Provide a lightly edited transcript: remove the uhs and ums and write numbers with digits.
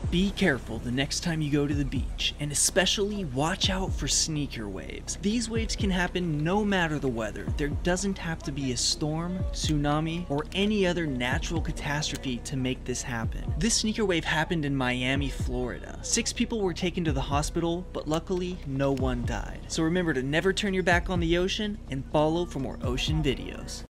Be careful the next time you go to the beach, and especially watch out for sneaker waves. These waves can happen no matter the weather. There doesn't have to be a storm, tsunami, or any other natural catastrophe to make this happen. This sneaker wave happened in Miami, Florida. 6 people were taken to the hospital, but luckily no one died. So remember to never turn your back on the ocean and follow for more ocean videos.